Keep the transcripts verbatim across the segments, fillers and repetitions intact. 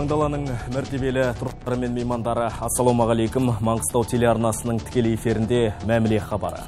Маңдаланың мәртебелі тұрғындары мен меймандары, ассалаумағалейкум. Маңғыстау телеарнасының тікелей эфирінде мәміле хабары.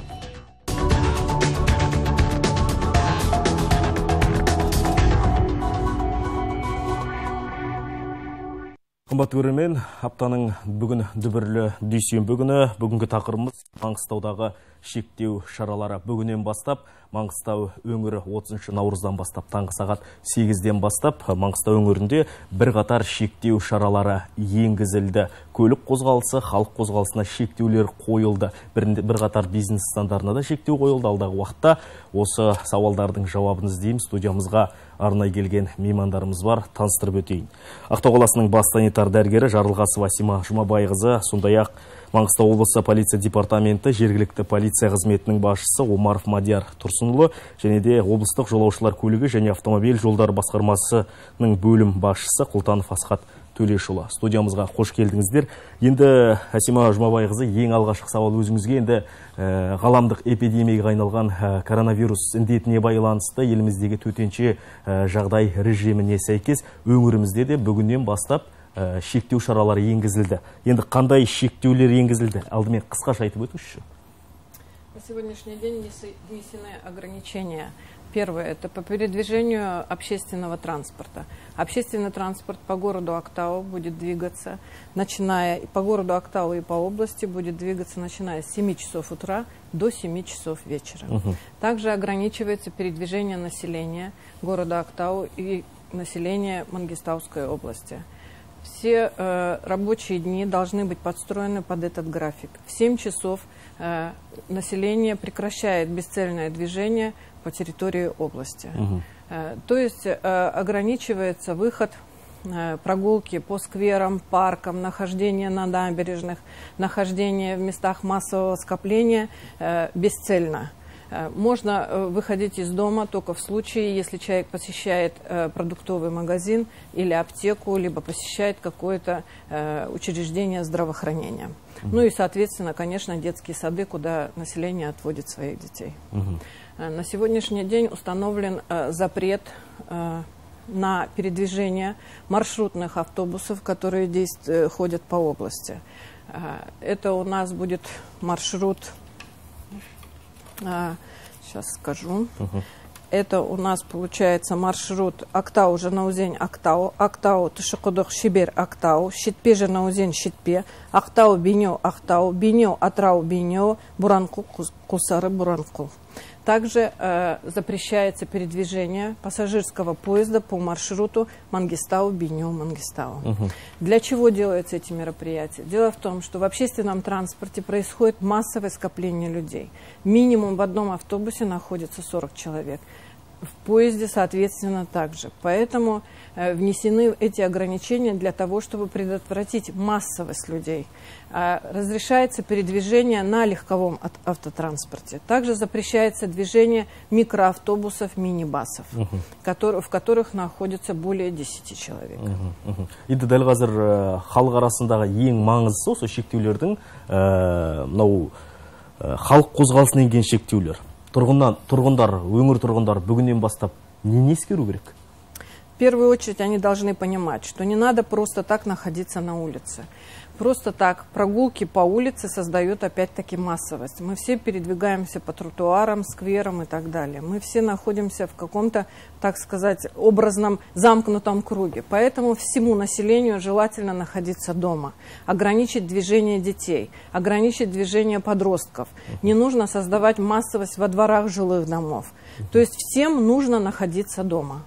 Қымбат көрермен, аптаның бүгін дүбірлі дүйсенбі күні. Бүгінгі тақырыбымыз Маңғыстаудағы шектеу шаралары. Бүгіннен бастап Маңғыстау өңірі отызыншы наурыздан бастап таңғы сағат сегізден бастап Маңғыстау өңірінде бір қатар шектеу шаралары енгізілді. Көлік қозғалысы, халық қозғалысына шектеулер қойылды. Бір, бір қатар бизнес нысандарына да шектеу қойылды. Алдағы уақытта осы сауалдардың жауабын іздейміз. Студиямызға арнай келген меймандарымыз бар, таныстырып өтейін. Ақтау қаласының бас санитар дәрігері Жарылғасова Асима Жұмабайқызы, сондай-ақ Маңғыстау облысы полиция департаменті жергілікті полиция қызметінің басшысы Омаров Мадияр Тұрсынұлы және де облыстық жолаушылар көлігі және автомобиль жолдары басқармасының бөлім басшысы Құлтанов Асхат Төлешұлы. Студиямызға қош келдіңіздер. Енді Асима Жұмабайқызы, ең алғашқы сауал өзіңізге. Енді ә, ғаламдық эпидемияға айналған ә, коронавирус індетіне байланысты еліміздегі төтенше ә, жағдай режиміне сәйкес өңірімізде де бүгіннен бастап ә, шектеу шаралары енгізілді. Енді қандай шектеулер енгізілді? Алдымен қысқаша айтып өтіңізші. На сегодняшний день внесены ограничения. Первое – это по передвижению общественного транспорта. Общественный транспорт по городу Актау будет двигаться, начиная по городу Актау и по области будет двигаться, начиная с семи часов утра до семи часов вечера. Угу. Также ограничивается передвижение населения города Актау и населения Мангистауской области. Все э, рабочие дни должны быть подстроены под этот график. В семь часов э, население прекращает бесцельное движение по территории области. Угу. Э, то есть э, ограничивается выход, э, прогулки по скверам, паркам, нахождение на набережных, нахождение в местах массового скопления э, бесцельно. Можно выходить из дома только в случае, если человек посещает продуктовый магазин или аптеку, либо посещает какое-то учреждение здравоохранения. Mm-hmm. Ну и, соответственно, конечно, детские сады, куда население отводит своих детей. Mm-hmm. На сегодняшний день установлен запрет на передвижение маршрутных автобусов, которые действуют, ходят по области. Это у нас будет маршрут... Сейчас скажу. Uh-huh. Это у нас получается маршрут Актау, Жанаузень, Актау, Актау, Тышықұдық, Шибер, Актау, Шитпе, Жанаузень, Шитпе, Актау, Бейнеу, Актау, Бейнеу, Атрау, Бейнеу, Буранқұл, Құлсары, Буранқұл. Также э, запрещается передвижение пассажирского поезда по маршруту Мангистау, Бейнеу, Мангистау. Угу. Для чего делаются эти мероприятия? Дело в том, что в общественном транспорте происходит массовое скопление людей. Минимум в одном автобусе находится сорок человек. В поезде, соответственно, также. Поэтому э, внесены эти ограничения для того, чтобы предотвратить массовость людей. Э, разрешается передвижение на легковом автотранспорте. Также запрещается движение микроавтобусов, мини-басов, uh-huh. который, в которых находится более десяти человек. Енді дәл қазір халық арасындағы ең маңыздысы осы шектеулердің мынау халық қозғалысына енген шектеулер. Тұрғыннан, тұрғындар, өңір тұрғындар бүгіннен бастап не ескеру керек? В первую очередь они должны понимать, что не надо просто так находиться на улице. Просто так прогулки по улице создают опять-таки массовость. Мы все передвигаемся по тротуарам, скверам и так далее. Мы все находимся в каком-то, так сказать, образном замкнутом круге. Поэтому всему населению желательно находиться дома. Ограничить движение детей, ограничить движение подростков. Не нужно создавать массовость во дворах жилых домов. То есть всем нужно находиться дома.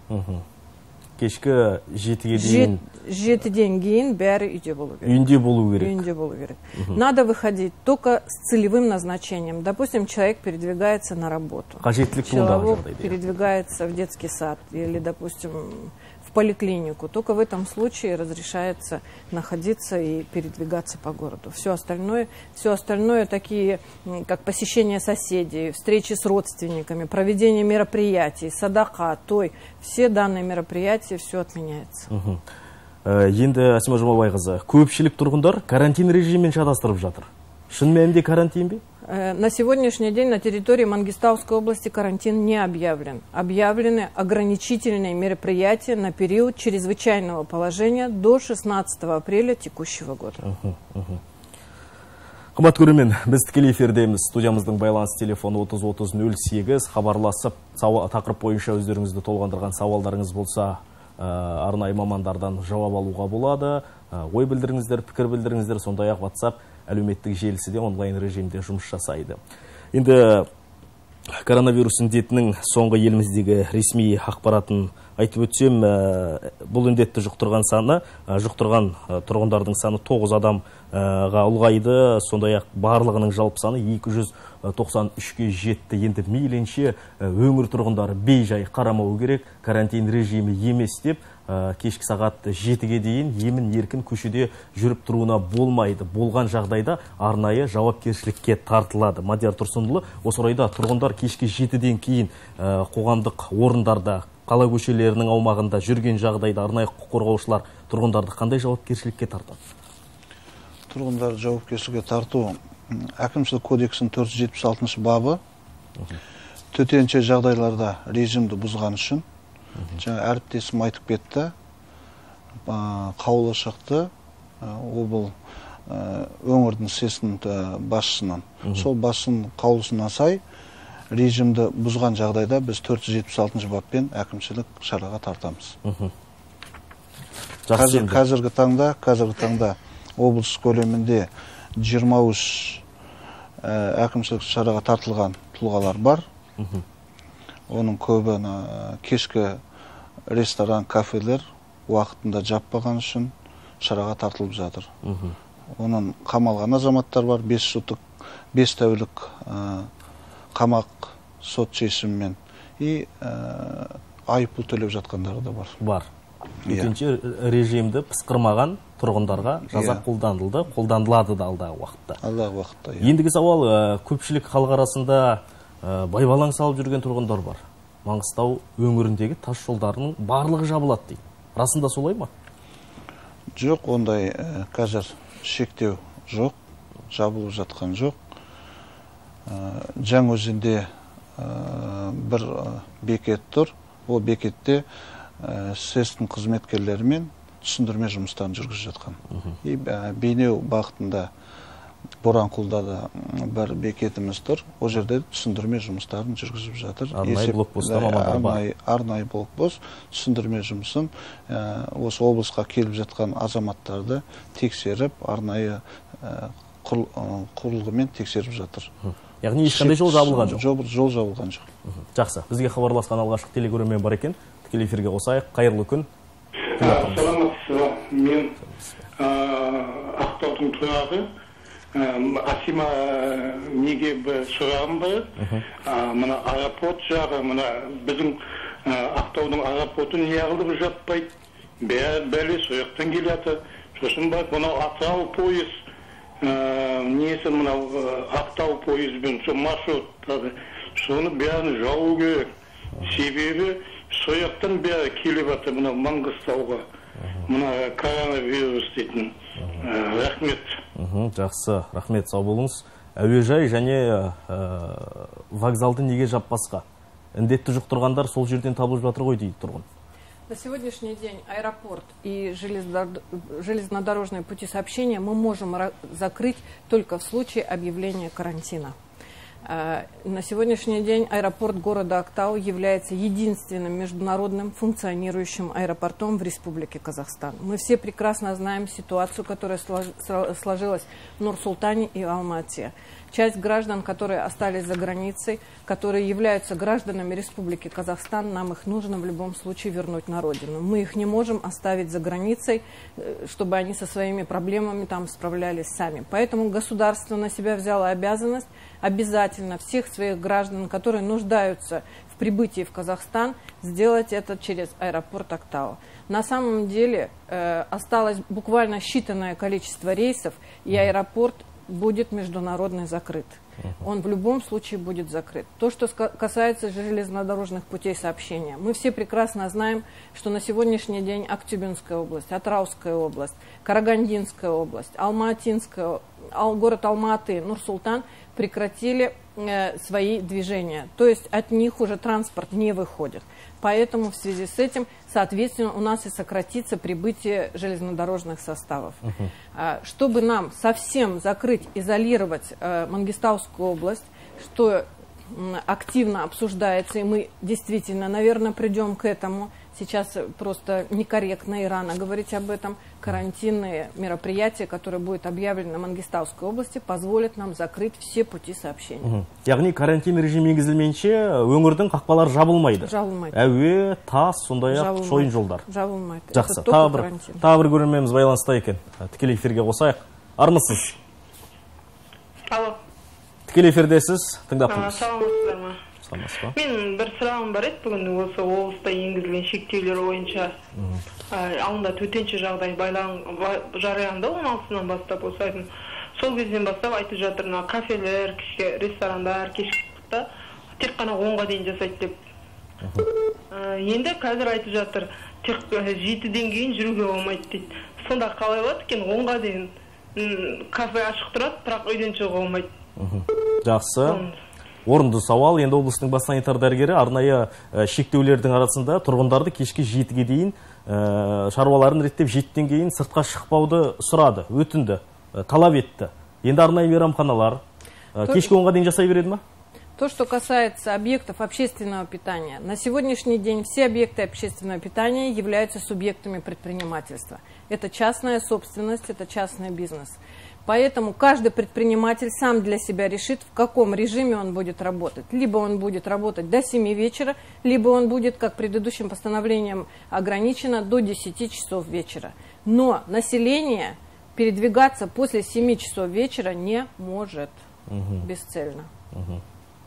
Кешкі жетіге дейін... Жетіден кейін бәрі үйде болу керек. Үйінде болу керек. Үйінде болу керек. Надо выходить только с целевым назначением. Допустим, человек передвигается на работу. Человек передвигается в детский сад или, допустим, в поликлинику. Только в этом случае разрешается находиться и передвигаться по городу. Все остальное, все остальное такие, как посещение соседей, встречи с родственниками, проведение мероприятий, садақа, той, все данные мероприятия, все отменяется. Угу. Енді Асима Жұмабайқызы, көпшілік тұрғындар карантин режиммен шатастырып жатыр. Шын мәнінде карантин бе? На сегодняшний день на территории Мангистауской области карантин не объявлен. Объявлены ограничительные мероприятия на период чрезвычайного положения до шестнадцатого апреля текущего года. Қымбат көрермен, біз тікелей эфирдеміз. Студиямыздың байланыс телефоны отыз отыз нөл сегіз. Хабарласып, тақырып бойынша өздеріңізді толғандырған сауалдарыңыз болса, арнайы мамандардан жауап алуға болады. Ой білдіріңіздер, пікір білдіріңіздер, сондай-ақ WhatsApp әлеуметтік желісі де онлайн режимде жұмыс жасайды. Енді коронавирус індетінің соңғы еліміздегі ресми ақпаратын айтып өтсем, бұл індетті жұқтырған саны, жұқтырған тұрғындардың саны тоғыз адамға ұлғайды, сондай-ақ барлығының жалпы саны екі жүз тоқсан үшке жетті. Енді мейлінше өңір тұрғындары бей-жай қарамау керек, карантин режимі емес деп, кешкі сағат жетіге дейін емін еркін көшеде жүріп тұруына болмайды. Болған жағдайда арнайы жауапкершілікке тартылады. Мадияр Тұрсынұлы, осы орайда тұрғындар кешкі жетіден кейін қоғамдық орындарда, қала көшелерінің аумағында жүрген жағдайда арнайы құқық қорғаушылар тұрғындарды қандай жауапкершілікке тартады? Тұрғындар жауапкершілікке тарту әкімшілік кодексінің төрт жүз жетпіс алтыншы бабы төтенше жағдайларда режимді бұзған үшін, жаңа әріптесім айтып кетті, қаулы шықты, ол бұл өңірдің сесінің басшысынан. Сол басшының қаулысына сай режимді бұзған жағдайда біз төрт жүз жетпіс алтыншы баппен әкімшілік шараға тартамыз. Қазіргі таңда, қазіргі таңда облыс көлемінде жиырма үш әкімшілік шараға тартылған тұлғалар бар. Оның көбі кешкі ресторан, кафелер уақытында жаппаған үшін шараға тартылып жатыр. Оның қамалған азаматтар бар, бес жылдық, бес тәулік қамақ сот шешімімен и айыппұл төлеп жатқандары да бар. Бар. Екінші режимді пысқырмаған тұрғындарға жаза қолданылды, қолданылады да алдағы уақытта. Алдағы уақытта. Ендігі сауал, көпшілік халық арасында байбалаң салып жүрген тұрғындар бар. Маңғыстау өңіріндегі тас жолдарының барлығы жабылады дейді. Расында солай ма? Жоқ, ондай қазір шектеу жоқ, жабылып жатқан жоқ. Жаңаөзенде бір бекет тұр. Ол бекетте сэс-тің қызметкерлерімен түсіндірме жұмыстарын жүргізіп жатқан. Бейнеу бағытында Боранқұлда да бір бекетіміз тұр. Ол жерде түсіндірме жұмыстарын жүргізіп жатыр. Арнайы блокпостта мамандар бар. Арнайы блокпост түсіндірме жұмысын осы облысқа келіп жатқан азаматтарды тексеріп, арнайы құрылғымен тексеріп жатыр. Яғни ешқандай жол жабылған жоқ? Жол жабылған жоқ. Жақсы. Бізге хабарласқан алғашқы телекөрермен бар екен. Тікелей эфирге қосайық. Қайырлы күн. Саламатсыз, мен Ақтаудың тұрағы. Асима неге бір сұрағым бар. Мына аэропорт жағы, мына біздің Ақтаудың аэропорты неғылып жатпайды. Бәлі сояқтан келеді. Сосын бар, мына Атырау пойыз, несі мына Ақтау пойызбен, сол маршруттары, соны бәрін жауы керек. Себебі сояқтан бәрі келіп жатыр мына Маңғыстауға. Мына коронавирус дейтін. Рахмет. Жақсы, рахмет, сау болыңыз. Әуежай және вокзалды неге жаппасқа? Індетті жұқтырғандар сол жерден табылып жатыр ғой дейді тұрғын. На сегодняшний день аэропорт и железнодорожные пути сообщения мы можем закрыть только в случае объявления карантина. На сегодняшний день аэропорт города Актау является единственным международным функционирующим аэропортом в Республике Казахстан. Мы все прекрасно знаем ситуацию, которая сложилась в Нур-Султане и Алмате. Часть граждан, которые остались за границей, которые являются гражданами Республики Казахстан, нам их нужно в любом случае вернуть на родину. Мы их не можем оставить за границей, чтобы они со своими проблемами там справлялись сами. Поэтому государство на себя взяло обязанность обязательно всех своих граждан, которые нуждаются в прибытии в Казахстан, сделать это через аэропорт Актау. На самом деле э, осталось буквально считанное количество рейсов, и аэропорт будет международный закрыт. Он в любом случае будет закрыт. То, что касается железнодорожных путей сообщения. Мы все прекрасно знаем, что на сегодняшний день Актюбинская область, Атырауская область, Карагандинская область, Алматинская, город Алматы, Нур-Султан прекратили э, свои движения. То есть от них уже транспорт не выходит. Поэтому в связи с этим, соответственно, у нас и сократится прибытие железнодорожных составов. Uh-huh. а, чтобы нам совсем закрыть, изолировать э, Мангистаускую область, что э, активно обсуждается, и мы действительно, наверное, придем к этому. Сейчас просто некорректно и рано говорить об этом. Карантинные мероприятия, которые будут объявлены в Мангистауской области, позволят нам закрыть все пути сообщения. Яғни карантин режимі енгізілмейінше өңірдің қақпалары жабылмайды. Жабылмайды. Әуе, тас, сондай-ақ шойын жолдар. Жабылмайды. Жақсы. Тағы бір көрерменіміз байланыста екен. Тікелей эфирге қосайық. Армысыз? Алло. Тікелей эфирдесіз, тыңдап тұрмыз. Саламатсыздар ма? Мен бір сұрағым бар еді, бүгін осы облыста енгізілген шектеулер бойынша алдында төтенше жағдай жарияланды он алтысынан бастап осы айдың. Сол кезден бастап айтып жатыр, кафелер, кішке ресторандар, кешкі уақытта тек қана онға дейін жасайды деп. Енді қазір айтып жатыр, тек жетіден кейін жүруге болмайды дейді. Сонда қалай болады екен, онға дейін кафе ашық тұрады, бірақ үйден шығуға болмайды. Жақсы. Орынды сауал. Енді облыстың бас санитар дәрігері арнайы шектеулердің арасында тұрғындарды кешкі жетіге дейін шаруаларын реттеп жетіден кейін сыртқа шықпауды сұрады, өтінді, талап етті. Енді арнайы мейрамханалар кешкі онға дейін жасай береді ма? То, что касается объектов общественного питания, на сегодняшний день все объекты общественного питания являются субъектами предпринимательства. Это частная собственность, это частный бизнес. Поэтому каждый предприниматель сам для себя решит, в каком режиме он будет работать. Либо он будет работать до семи вечера, либо он будет, как предыдущим постановлением ограничено, до десяти часов вечера. Но население передвигаться после семи часов вечера не может. Угу. Бесцельно. Угу.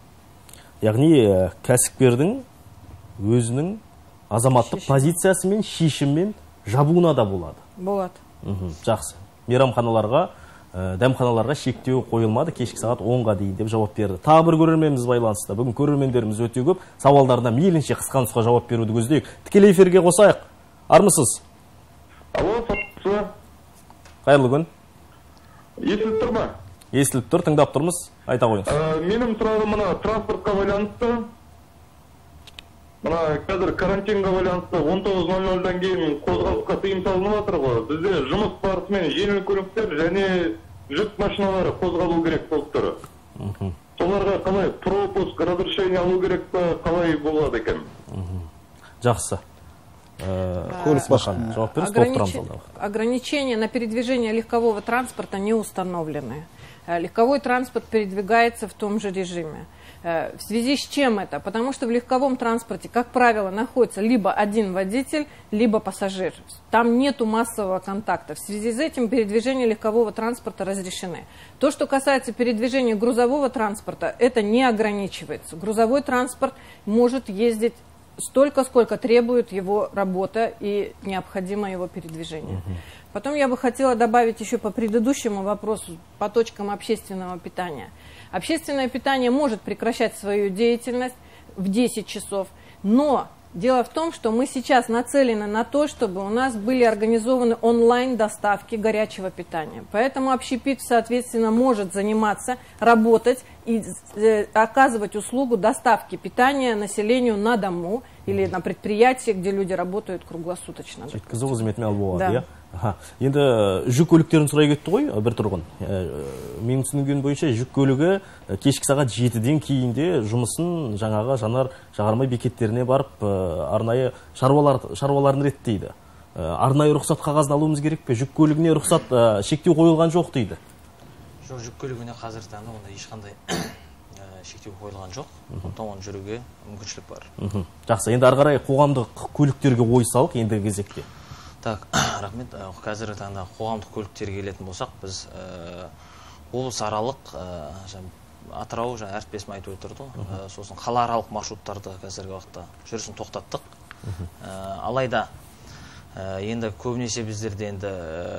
Яғни кәсіпкердің өзінің азаматтық позициясы мен шешіммен жабуына да болады. Болады. Угу. Жақсы. Мейрамханаларға, дәмханаларға шектеу қойылмады, кешкі сағат онға дейін деп жауап берді. Тағы бір көрерменіміз байланысты. Бүгін көрермендеріміз өте көп, сауалдарына мейлінше қысқа нұсқа жауап беруді көздейік. Тікелей эфирге қосайық. Армысыз? Алло, сатысы. Қайырлы күн. Естіліп тұр ма? Естіліп тұр, тыңдап тұрмыз. Айта қойыңыз. Менің сұрағым мына транспортқа байланысты. Мына қазір карантинға байланысты он тоғыз нөл нөлден кейін қозғалысқа тыйым салынып жатыр ғой. Бізде жұмыс барысымен жеңіл көліктер және жүк машиналары қозғалу керек болып тұр. Соларға қалай пропуск, разрешение алу керек па, қалай болады екен? Жақсы. Ограничения на передвижение легкового транспорта не установлены. Легковой транспорт передвигается в том же режиме. В связи с чем это? Потому что в легковом транспорте, как правило, находится либо один водитель, либо пассажир. Там нету массового контакта. В связи с этим передвижения легкового транспорта разрешены. То, что касается передвижения грузового транспорта, это не ограничивается. Грузовой транспорт может ездить столько, сколько требует его работа и необходимо его передвижение. Потом я бы хотела добавить еще по предыдущему вопросу, по точкам общественного питания. Общественное питание может прекращать свою деятельность в десять часов, но дело в том, что мы сейчас нацелены на то, чтобы у нас были организованы онлайн-доставки горячего питания. Поэтому общепит, соответственно, может заниматься, работать и э, оказывать услугу доставки питания населению на дому или на предприятии, где люди работают круглосуточно. Да. Енді жүк көліктерін сұрай кетті ғой, бір тұрғын. Менің түсінгенім бойынша жүк көлігі кешкі сағат жетіден кейінде жұмысын жаңағы жанар жағармай бекеттеріне барып арнайы шаруаларын реттейді. Арнайы рұқсат қағазын алуымыз керек пе? Жүк көлігіне рұқсат шектеу қойылған жоқ дейді. Жоқ, жүк көлігіне қазір таңда онда ешқандай шектеу қойылған жоқ. Оған жүруге мүмкіншілік бар. Жақсы, енді ары қарай қоғамдық көліктерге ой салып ендігі кезекте. Так, рахмет. Қазіргі таңда қоғамдық көліктерге келетін болсақ, біз облыс аралық, Атырау, әріптесім айтып отырды, сосын қалааралық маршруттарды қазіргі уақытта жүрісін тоқтаттық. Алайда, енді көбінесе біздерде енді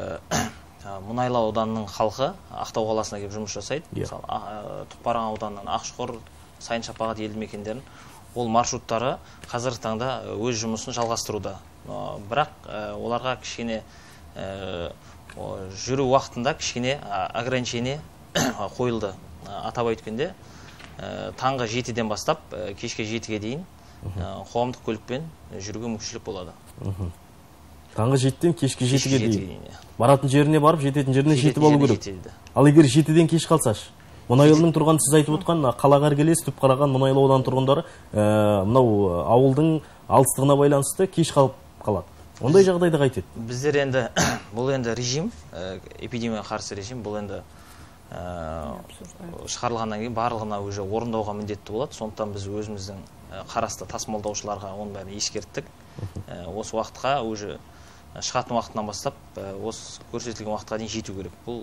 Мұнайлы ауданының халқы Ақтау қаласына келіп жұмыс жасайды. Мысалы, Тұқпаран ауданынан Ақшұқыр, Сайын Шапағат елді мекендерін, ол маршруттары қазіргі таңда өз жұмысын жалғастыруда. Бірақ оларға кішкене жүру уақытында кішкене ограничение қойылды. атап айткенде таңғы жетіден бастап кешке жетіге дейін қоғамдық көлікпен жүруге мүмкіншілік болады. Таңғы жетіден кешке жетіге дейін. Баратын жеріне барып, жететін жеріне жетіп алу керек. Ал егер жетіден кеш қалсаш, мұнайлының тұрған, сіз айтып отқан қалаға іргелес Түпқараған мұнайлы аудан тұрғындары мынау ауылдың алыстығына байланысты кеш қалып қалады. Ондай жағдайда қайтеді? Біздер енді бұл енді режим, эпидемияға қарсы режим, бұл енді шығарылғаннан кейін барлығына уже орындауға міндетті болады. Сондықтан біз өзіміздің қарасты тасымалдаушыларға оның бәрін ескерттік. Осы уақытқа уже шығатын уақытынан бастап осы көрсетілген уақытқа дейін жету керек. Бұл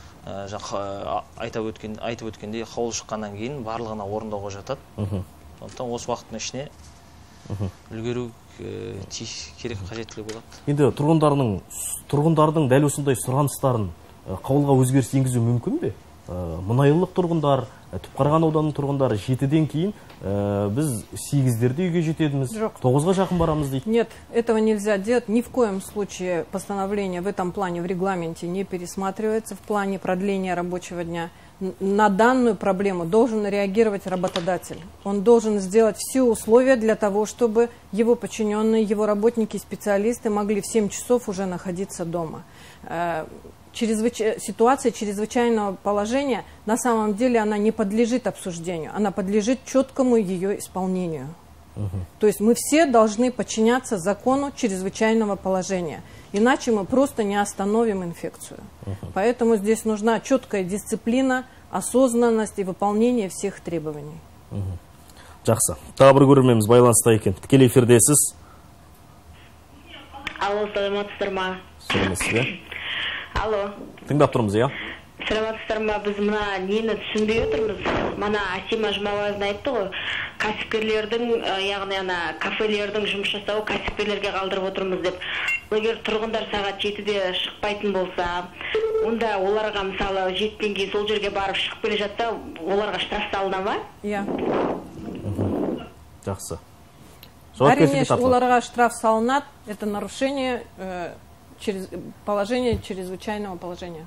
айтып өткен айтып өткендей қаулы шыққаннан кейін барлығына орындауға жатады. Сондықтан осы уақыттың ішіне үлгеру керек, қажеттілігі болады. Енді тұрғындардың тұрғындардың дәл осындай сұраныстарын қаулыға өзгеріс енгізу мүмкін бе? Мұнайлылық тұрғындар, Түпқараған ауданының тұрғындары жетіден кейін біз сегіздерде үйге жетедіміз, тоғызға жақын барамыз дейді. Нет, этого нельзя делать. Ни в коем случае постановление в этом плане в регламенте не пересматривается в плане продления рабочего дня. На данную проблему должен реагировать работодатель. Он должен сделать все условия для того, чтобы его подчиненные, его работники, специалисты могли в семь часов уже находиться дома. Чрезвыч... Ситуация чрезвычайного положения, на самом деле, она не подлежит обсуждению, она подлежит четкому ее исполнению. Uh-huh. То есть мы все должны подчиняться закону чрезвычайного положения, иначе мы просто не остановим инфекцию. Uh-huh. Поэтому здесь нужна четкая дисциплина, осознанность и выполнение всех требований. Uh-huh. Жақсы. Тағы бір көрерменіміз байланыста екен. Тікелей эфирдесіз. Алло, саламатсыздар ма? Саламатсыз, иә? Алло. Тыңдап тұрмыз, иә? Саламатсыздар ма? Біз мына нені түсінбей отырмыз. Мана Асима Жұмабаева айтты ғой, кәсіпкерлердің, яғни ана кафелердің жұмыс жасауы кәсіпкерлерге қалдырып отырмыз деп. Егер тұрғындар сағат жетіде шықпайтын болса, онда оларға мысалы жетіден кейін сол жерге барып шығып келе жатса, оларға штраф салына ма? Иә. Жақсы. Әрине, оларға штраф салынады. Это нарушение через положение чрезвычайного положения.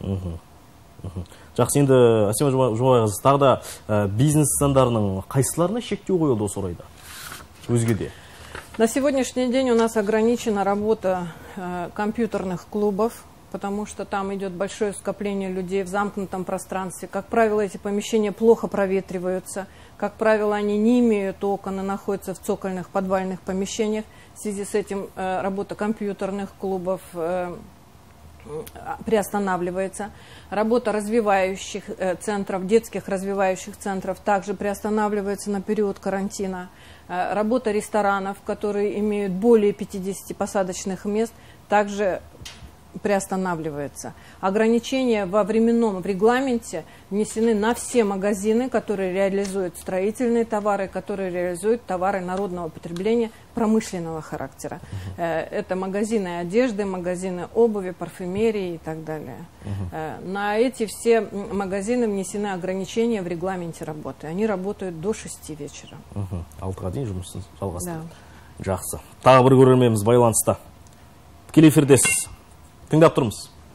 Жақсы, енді Асима Жұмабаева, тағы да бизнес нысандарының қайсыларына шектеу қойылды осы орайда? Өзге де. На сегодняшний день у нас ограничена работа э, компьютерных клубов, потому что там идет большое скопление людей в замкнутом пространстве. Как правило, эти помещения плохо проветриваются. Как правило, они не имеют окон и находятся в цокольных подвальных помещениях. В связи с этим э, работа компьютерных клубов э, приостанавливается. Работа развивающих э, центров, детских развивающих центров также приостанавливается на период карантина. Э, работа ресторанов, которые имеют более пятидесяти посадочных мест, также приостанавливается. Ограничения во временном регламенте внесены на все магазины, которые реализуют строительные товары, которые реализуют товары народного потребления промышленного характера. Uh-huh. Это магазины одежды, магазины обуви, парфюмерии и так далее. Uh-huh. На эти все магазины внесены ограничения в регламенте работы. Они работают до шести вечера. алтыға дейін жұмысын жалғастырады. Жақсы. Тағы бір көрерменіміз байланыста. Тікелей эфирдесіз. Тыңдап тұрмыз.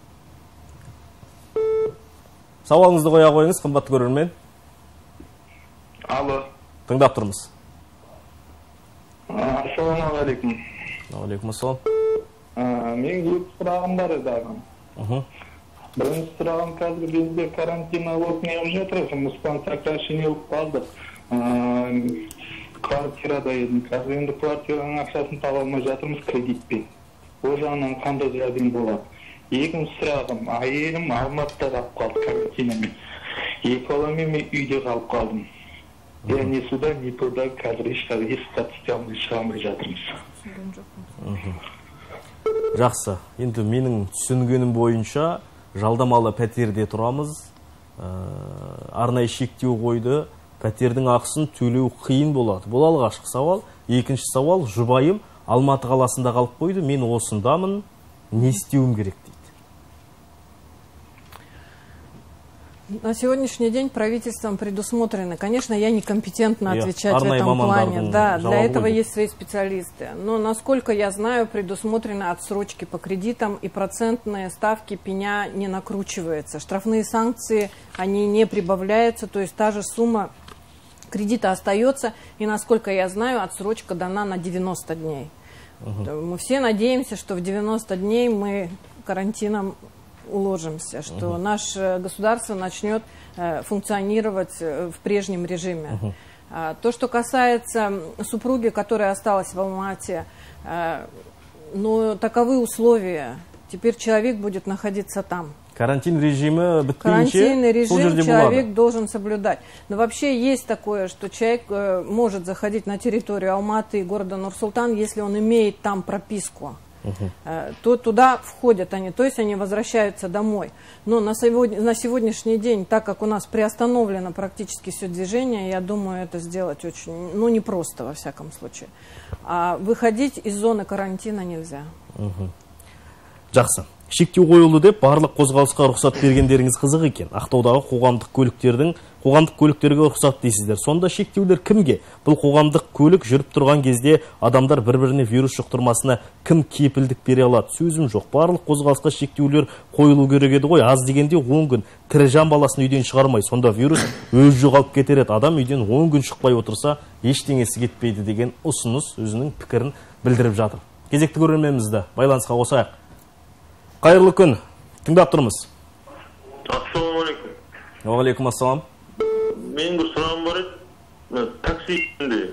Сауалыңызды қоя қойыңыз, қымбатты көрермен. Алло. Тыңдап тұрмыз. Ассалаумағалейкум. Алейкум ассалам. Мен өз сұрағым бар еді ағам. Бірінші сұрағым, қазір бізде карантина болып неғып жатыр, жұмыстан сокращение болып қалдық. Квартирада едім. Қазір енді квартираның ақшасын таба алмай жатырмыз кредитпен. Ол жағынан қандай жәрдем болады? Екінші сұрағым, әйелім Алматыда қалып қалды карантинамен. Екі баламен мен үйде қалып қалдым. Я не сюда, не туда, қазір ешқандай ешқат істей алмай шыға алмай жатырмыз. Жақсы. Енді менің түсінгенім бойынша жалдамалы пәтерде тұрамыз. Арнайы шектеу қойды. Пәтердің ақысын төлеу қиын болады. Бұл алғашқы сауал. Екінші сауал, жұбайым Алматы қаласында қалып қойды, мен осындамын, не істеуім керек дейді. На сегодняшний день правительством предусмотрены. Конечно, я некомпетентна отвечать в этом плане. Да, для этого есть свои специалисты. Но, насколько я знаю, предусмотрены отсрочки по кредитам, и процентные ставки пеня не накручиваются. Штрафные санкции, они не прибавляются, то есть та же сумма кредита остается. И, насколько я знаю, отсрочка дана на девяносто дней. Угу. Мы все надеемся, что в девяносто дней мы карантином уложимся, что угу. наше государство начнет э, функционировать э, в прежнем режиме. Угу. А, то, что касается супруги, которая осталась в Алмате, э, ну, таковы условия. Теперь человек будет находиться там. Карантин режимы бітпейінше, Карантинный режим человек должен соблюдать. Но вообще есть такое, что человек э, может заходить на территорию Алматы и города Нур-Султан, если он имеет там прописку. Uh-huh. То туда входят они, то есть они возвращаются домой. Но на сегодня, на сегодняшний день, так как у нас приостановлено практически все движение, я думаю, это сделать очень, ну, непросто во всяком случае. А выходить из зоны карантина нельзя. Uh-huh. Жақсы. Шектеу қойылды деп барлық қозғалысқа рұқсат бергендеріңіз қызық екен. Ақтаудағы қоғамдық көліктердің қоғамдық көліктерге рұқсат дейсіздер. Сонда шектеулер кімге? Бұл қоғамдық көлік жүріп тұрған кезде адамдар бір-біріне вирус жұқтырмасына кім кепілдік бере алады? Сөзім жоқ. Барлық қозғалысқа шектеулер қойылу керек еді ғой. Аз дегенде он күн тірі жан баласын үйден шығармай, сонда вирус өз жоғалып кетер еді. Адам үйден он күн шықпай отырса, ештеңесі кетпейді деген ұсыныс өзінің пікірін білдіріп жатыр. Кезекті көрерменімізді байланысқа қосайық. Қайырлы күн, тыңдап тұрмыз. Ассалаумағалейкум. Уағалейкум ассалам. Мен бір сұрағым бар еді. Такси ішінде.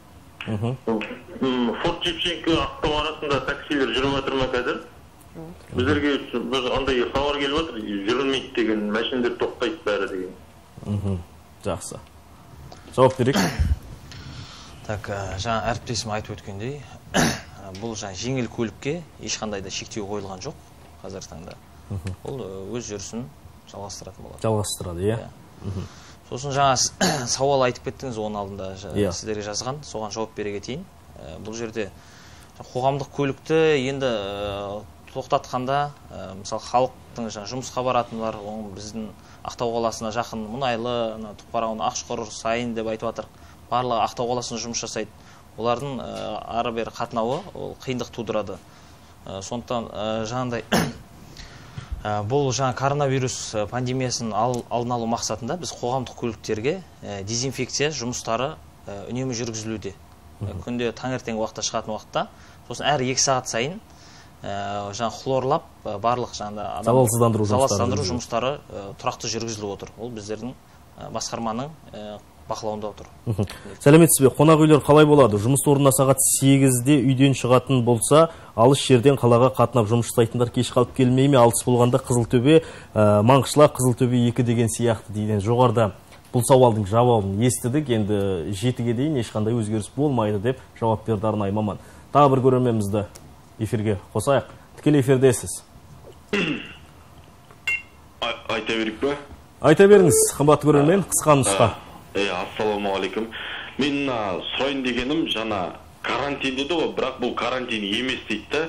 Форт Шевченко Ақтау арасында таксилер жүріп жатыр ма қазір? Біздерге бір андай хабар келіп жатыр, жүрілмейді деген, машиналар тоқтайды бәрі деген. Жақсы. Жауап берейік. Так, жаңа әріптесім айтып өткендей, бұл жаңа жеңіл көлікке ешқандай да шектеу қойылған жоқ. Қазіргі таңда. Ол өз жүрісін жалғастыратын болады. Жалғастырады, иә. Сосын жаңа сауал айтып кеттіңіз оның алдында сіздерге жазған, соған жауап бере кетейін. Бұл жерде қоғамдық көлікті енді тоқтатқанда, мысалы халықтың жұмысқа баратындар, оның біздің Ақтау қаласына жақын Мұнайлы, Тұқпарауын, Ақшұқыр, Сайын деп айтып жатыр. Барлығы Ақтау қаласында жұмыс жасайды. Олардың ары-бері қатынауы ол қиындық тудырады. Сондықтан жаңағыдай бұл жаңа коронавирус пандемиясын алдын алу мақсатында біз қоғамдық көліктерге дезинфекция жұмыстары үнемі жүргізілуде. Күнде таңертең уақытта шығатын уақытта, сосын әр екі сағат сайын жаңа хлорлап барлық жаңа залалсыздандыру жұмыстары тұрақты жүргізіліп отыр. Ол біздердің басқарманың бақылауында отыр. Сәлеметсіз бе, қонақ үйлер қалай болады? Жұмыс орнына сағат сегізде үйден шығатын болса, алыс жерден қалаға қатынап жұмыс жасайтындар кеш қалып келмей ме? Алыс болғанда Қызылтөбе, Маңғышлақ, Қызылтөбе екі деген сияқты дейді. Жоғарыда бұл сауалдың жауабын естідік, енді жетіге дейін ешқандай өзгеріс болмайды деп жауап берді арнайы маман. Тағы бір көрерменімізді эфирге қосайық. Тікелей эфирдесіз. Айта берейік пе? Айта беріңіз, қымбатты көрермен, қысқа нұсқа. Ассалаумағалейкум. Мен сұрайын дегенім, жаңа карантин деді ғой, бірақ бұл карантин емес дейді.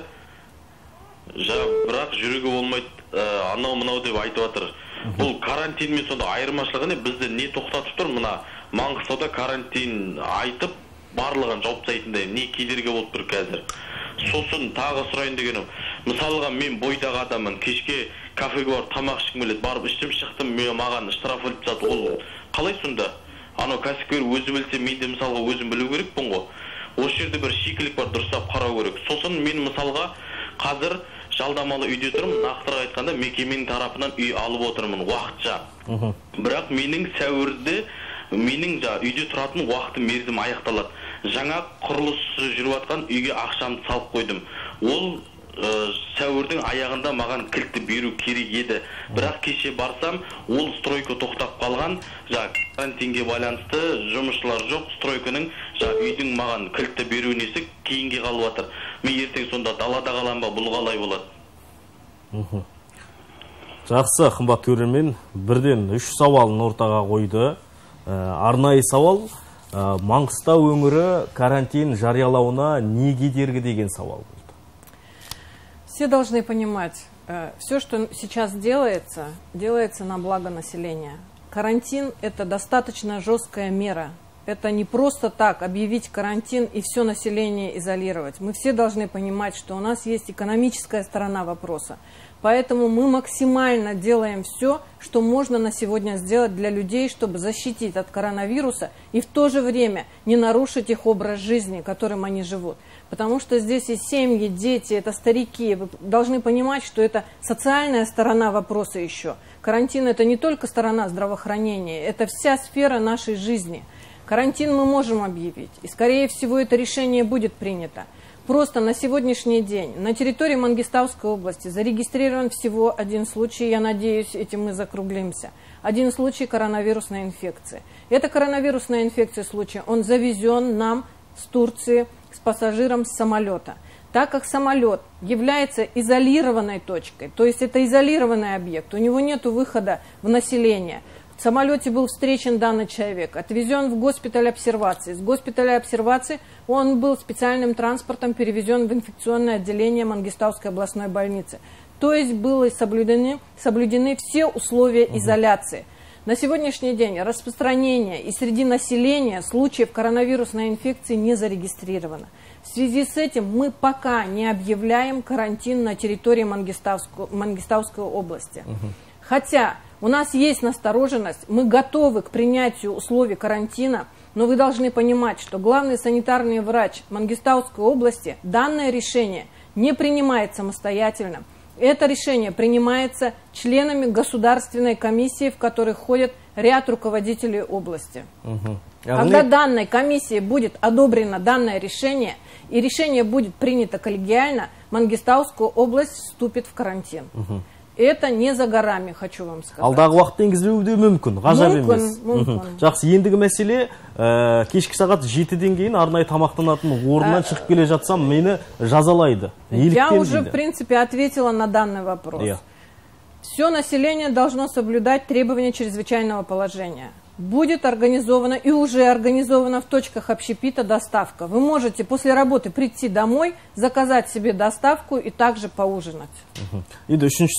Бірақ жүруге болмайды, анау мынау деп айтып жатыр. Бұл карантин мен сонда айырмашылығы не? Бізді не тоқтатып тұр? Мына Маңғыстауда карантин айтып, барлығын жауып тастайтындай не кедергі болып тұр қазір. Сосын тағы сұрайын дегенім, мысалға мен бойдағы адамын, кешке кафеге барып тамақ ішкім келеді, барып іштім шықтым, маған штраф іліп тастады. Ол қалай сонда? Анау кәсіпкер өзі білсе, мен де мысалға өзім білу керекпін ғой. Осы жерде бір шикілік бар, дұрыстап қарау керек. Сосын мен мысалға қазір жалдамалы үйде тұрмын, нақтырақ айтқанда мекеменің тарапынан үй алып отырмын уақытша. Бірақ менің сәуірде менің үйде тұратын уақыты мерзім аяқталады. Жаңа құрылыс жүріп жатқан үйге ақшамды салып қойдым. Ол сәуірдің аяғында маған кілтті беру керек еді. Бірақ кеше барсам, ол стройка тоқтап қалған, карантинге байланысты жұмысшылар жоқ, стройканың үйдің маған кілтті беру несі кейінге қалып жатыр. Мен ертең сонда далада қалам ба, бұл қалай болады? Жақсы, қымбат көрермен, бірден үш сауалын ортаға қойды. Арнайы сауал, Маңғыстау өңірі карантин жариялауына не кедергі деген сауал болды. Все должны понимать, Все, что сейчас делается, делается на благо населения. Карантин – это достаточно жесткая мера. Это не просто так объявить карантин и все население изолировать. Мы все должны понимать, что у нас есть экономическая сторона вопроса. Поэтому мы максимально делаем все, что можно на сегодня сделать для людей, чтобы защитить от коронавируса и в то же время не нарушить их образ жизни, которым они живут. Потому что здесь и семьи, дети, это старики. Вы должны понимать, что это социальная сторона вопроса еще. Карантин – это не только сторона здравоохранения, это вся сфера нашей жизни. Карантин мы можем объявить, и, скорее всего, это решение будет принято. Просто на сегодняшний день на территории Мангистауской области зарегистрирован всего один случай, я надеюсь, этим мы закруглимся. Один случай коронавирусной инфекции. Эта коронавирусная инфекция случай, он завезен нам с Турции с пассажиром с самолета. Так как самолет является изолированной точкой, то есть это изолированный объект, у него нет выхода в население. В самолете был встречен данный человек, отвезен в госпиталь обсервации. С госпиталя обсервации он был специальным транспортом перевезен в инфекционное отделение Мангистауской областной больницы. То есть были соблюдены, соблюдены все условия изоляции. На сегодняшний день распространение и среди населения случаев коронавирусной инфекции не зарегистрировано. В связи с этим мы пока не объявляем карантин на территории Мангистауской, Мангистауской области. Хотя у нас есть настороженность, мы готовы к принятию условий карантина, но вы должны понимать, что главный санитарный врач Мангистауской области данное решение не принимает самостоятельно. Это решение принимается членами государственной комиссии, в которой ходят ряд руководителей области. Угу. А Когда вы... данной комиссии будет одобрено данное решение, и решение будет принято коллегиально, Мангистауская область вступит в карантин. Угу. Это не за горами, хочу вам сказать. Алдағы уақытта енгізілуі мүмкін, ғажап емес. Мүмкін. Жақсы, ендігі мәселе, кешкі сағат жетіден кейін арнайы тамақтанатын орнынан шығып келе жатсам, мені жазалайды. Я уже, в принципе, ответила на данный вопрос. Все население должно соблюдать требования чрезвычайного положения. Будет организована и уже организована в точках общепита доставка. Вы можете после работы прийти домой, заказать себе доставку и также поужинать. Енді үшінші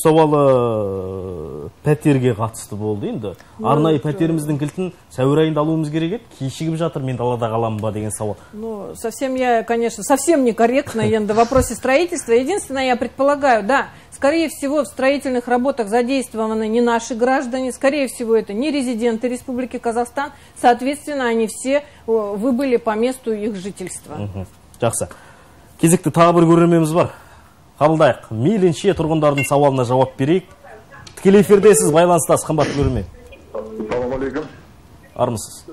сауалы пәтерге қатысты болды енді. Арнайы пәтеріміздің кілтін сәуір айында алуымыз керек еді. Кешігіп жатыр, мен далада қаламын ба деген сауал. Ну, совсем я, конечно, совсем некорректно енді в вопросе строительства. Единственное, я предполагаю, да, скорее всего, в строительных работах задействованы не наши граждане, скорее всего, это не резиденты Республики Казахстан, соответственно, они все выбыли по месту их жительства. Жақсы. Кезекті тағы бір көрерменіміз бар. Қабылдайық. Мейлінше тұрғындардың сауалына жауап берейік. Тікелей эфирдесіз, байланыстасыз, қымбатты көрермен. Ассалаумағалейкум. Армысыз?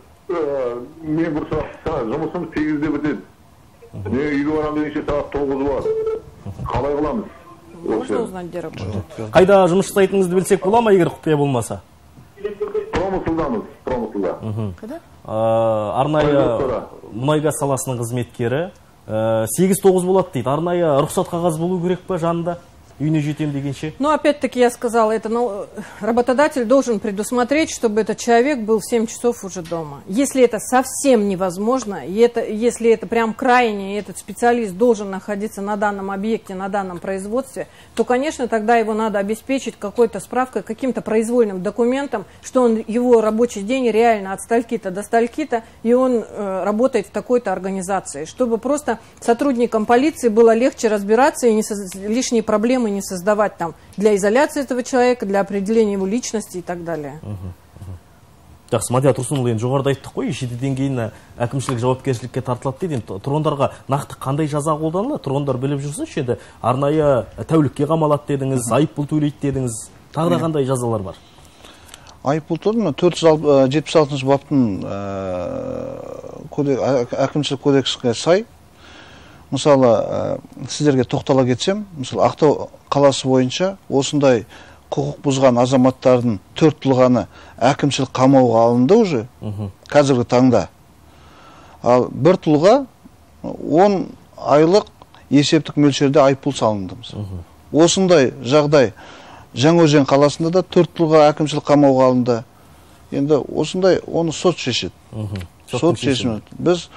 Мен бір сұрақ, жұмысым сегізде бітеді. Мен үйге барам дегенше сағат тоғыз бар. Қалай қыламыз? Можно узнать, где работает? Қайда жұмыс жасайтыныңызды білсек бола ма, егер құпия болмаса? Промыслдамыз, промыслда. Қайда? Арнайы мұнай-газ саласының қызметкері сегіз тоғыз болады дейді. Арнайы рұқсат қағаз болу керек па жанында? Үйіне жетем дегенше? Ну, опять-таки я сказала, это ну, работодатель должен предусмотреть, чтобы этот человек был в семь часов уже дома. Если это совсем невозможно, и это, если это прям крайне, и этот специалист должен находиться на данном объекте, на данном производстве, то, конечно, тогда его надо обеспечить какой-то справкой, каким-то произвольным документом, что он, его рабочий день реально от стальки-то до стальки-то, и он э, работает в такой-то организации, чтобы просто сотрудникам полиции было легче разбираться и не соз... лишние проблемы не создавать там для изоляции этого человека, для определения его личности и так далее. Жақсы, Мадия Тұрсынұлы, енді жоғарыда айттық қой, жетіден кейін әкімшілік жауапкершілікке тартылады дейді. Тұрғындарға нақты қандай жаза қолданылады? Тұрғындар біліп жүрсінші, еді арнайы тәулікке қамалады дедіңіз, айыппұл төлейді дедіңіз. Тағы да қандай жазалар бар? Айыппұл төлейді, төрт жүз жетпіс алтыншы баптың әкімшілік кодекске сай. Мысалы, сіздерге тоқтала кетсем, мысалы, Ақтау қаласы бойынша осындай құқық бұзған азаматтардың төрт тұлғаны әкімшілік қамауға алынды уже, қазіргі таңда. Ал бір тұлға он айлық есептік мөлшерде айыппұл салынды. Осындай жағдай Жаңаөзен қаласында да төрт тұлға әкімшілік қамауға алынды. Енді осындай оны сот шешеді. Сот шешімі. Біз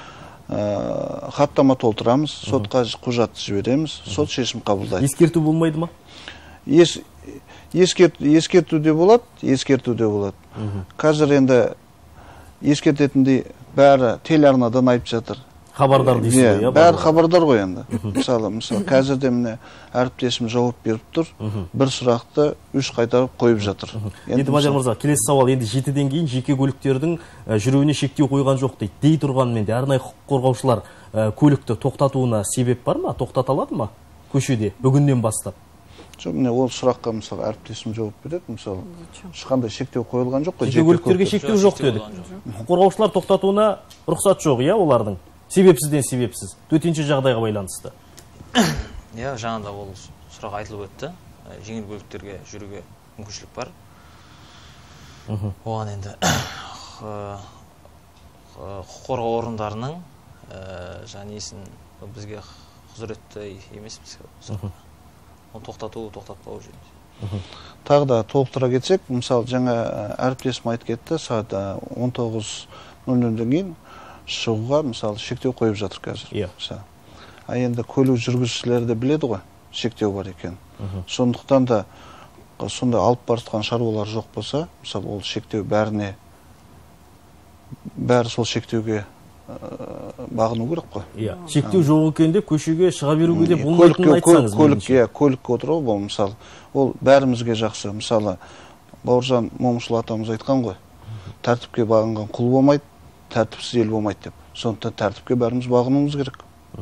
хаттама толтырамыз, сотқа құжат жібереміз, сот шешім қабылдайды. Ескерту болмайды ма? ес, ескерт, ескертуде болады, ескертуде болады. Қазір енді ескертетіндей бәрі телеарнадан айтып жатыр. Хабардар дейсіз ғой? Бәрі хабардар ғой енді. Мысалы, мысалы, қазірде міне әріптесім жауап беріп тұр, бір сұрақты үш қайтарып қойып жатыр. Енді Мадияр мырза, келесі сауал, енді жетіден кейін жеке көліктердің жүруіне шектеу қойған жоқ дейді. Дей тұрғанмен де арнайы құқық қорғаушылар көлікті тоқтатуына себеп бар ма? Тоқтата алады ма? Көшеде бүгіннен бастап. Жоқ, міне ол сұраққа мысалы әріптесім жауап береді, мысалы, ешқандай шектеу қойылған жоқ қой. Жеке көліктерге шектеу жоқ дедік. Қорғаушылар тоқтатуына рұқсат жоқ, иә, олардың? Себепсізден себепсіз, төтенше жағдайға байланысты. Иә, жаңағыда ол сұрақ айтылып өтті. Жеңіл көліктерге жүруге мүмкіншілік бар. Оған енді құқық қорғау орындарының жаңесін бізге құзыретті емес бізге. Оны тоқтату, тоқтатпау жөнінде. Тағы да толықтыра кетсек, мысалы жаңа әріптесім айтып кетті, сағат он тоғыз нөл нөлден кейін шығуға мысалы шектеу қойып жатыр қазір. А енді көлік жүргізушілері де біледі ғой, шектеу бар екен. Сондықтан да сонда алып барытқан шаруалар жоқ болса, мысалы ол шектеу бәріне, бәрі сол шектеуге бағыну керек қой. Шектеу жоқ екенде көшеге шыға беруге де болмайтынын айтсаңыз. Көлікке отыру бұл, мысалы, ол бәрімізге жақсы. Мысалы, Бауыржан Момышұлы атамыз айтқан ғой, тәртіпке бағынған құл болмайды, тәртіпсіз ел болмайды деп. Сондықтан тәртіпке бәріміз бағынуымыз керек.